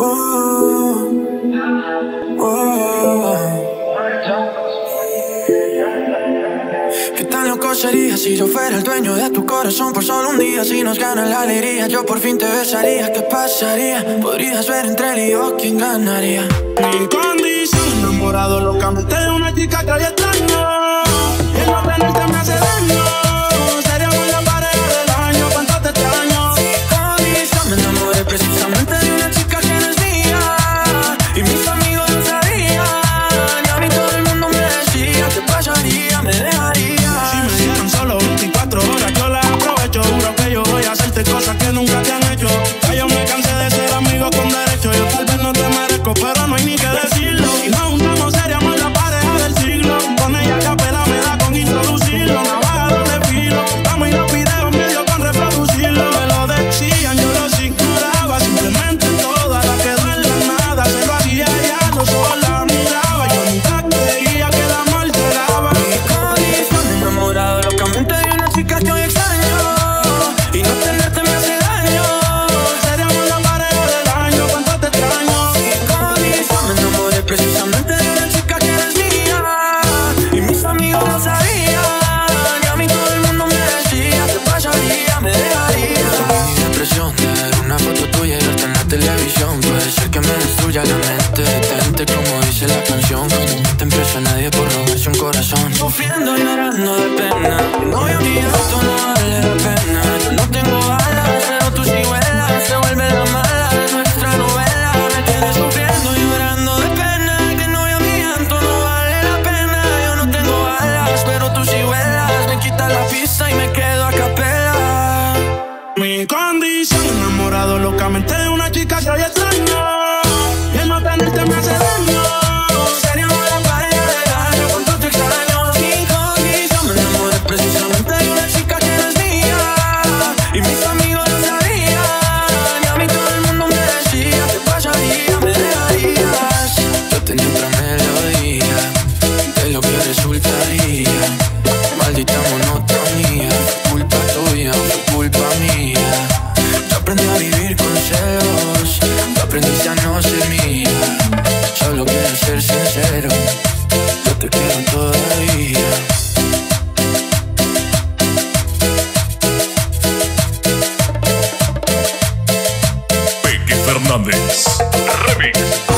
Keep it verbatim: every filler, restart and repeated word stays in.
Oh, oh. ¿Qué tan loco sería si yo fuera el dueño de tu corazón por solo un día? Si nos gana la alegría, yo por fin te besaría. ¿Qué pasaría? Podrías ver entre él y yo quién ganaría. Mi condición, enamorado locamente de una chica que hoy extraño. El no tenerte me hace daño. Seríamos la pareja del año, cuánto te extraño. Mi condición, me enamoré precisamente de una chica que no es mía. Y mis amigos lo sabían. Y a mí todo el mundo me decía ¿qué pasaría? Me dejaría. Si me dieron solo veinticuatro horas, yo las aprovecho. Juro que yo voy a hacerte cosas que nunca te han hecho. Ya yo me cansé de ser amigo con derecho. Yo tal vez no te merezco, pero no hay ni que decirlo. Y nos juntamos, seríamos la pareja del siglo. Con ella capela me da con introducirlo. Navaja doble filo, vamos y los videos medio con reproducirlo. Me lo decían, yo los ignoraba. Simplemente toda la que duele nada. Se lo hacía ya, los ojos la miraba. Yo nunca creía que el amor llegaba. Mi condición, enamorado locamente de una chica que hoy extraño. Y no tenerte me hace daño. Seríamos la pareja del año, cuánto te extraño. Mi condición, me enamoré precisamente de una chica que no es mía. Y mis amigos lo sabían. Y a mí todo el mundo me decía ¿qué pasaría? Me dejaría. Mi depresión de ver una foto tuya y verte en la televisión puede ser que me destruya la mente. Detente como dice la canción. Cuando no te empieza nadie por robarse un corazón. Sufriendo, llorando de pena. Que novio mío, esto no vale la pena. Yo no tengo alas, pero tú sí vuelas. Se vuelve la mala de nuestra novela. Me tienes sufriendo, llorando de pena. Que novio mío, esto no vale la pena. Yo no tengo alas, pero tú sí vuelas. Me quitas la pista y me quedo a capela. Mi condición, enamorado locamente de una chica que hoy extraño. Y el no tenerte me hace daño. Seríamos la pareja del año, cuánto te extraño. Mi condición, me enamoré precisamente de una chica que no es mía. Y mis amigos lo sabían. Y a mí todo el mundo me decía ¿qué pasaría? Me dejarías. Yo tenía otra melodía de lo que resultaría. Maldita monotonía, fue culpa tuya, fue culpa mía. Yo aprendí a vivir con celos. Tú aprendiste a no ser mía. Solo quiero ser sincero, yo te quiero todavía. Peque Fernández Remix.